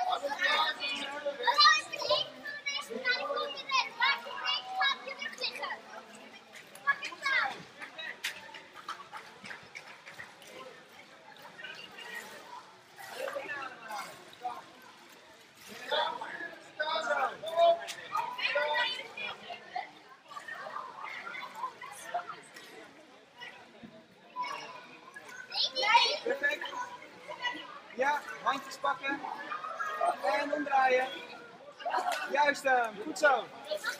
Perfect. Ja, handjes pakken. En omdraaien. Juist, goed zo.